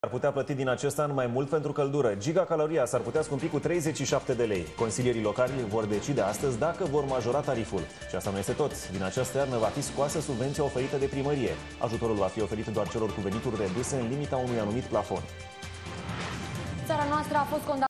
Ar putea plăti din acest an mai mult pentru căldură. Gigacaloria s-ar putea scumpi cu 37 de lei. Consilierii locali vor decide astăzi dacă vor majora tariful. Și asta nu este tot. Din această iarnă va fi scoasă subvenția oferită de primărie. Ajutorul va fi oferit doar celor cu venituri reduse în limita unui anumit plafon. Țara noastră a fost condamnată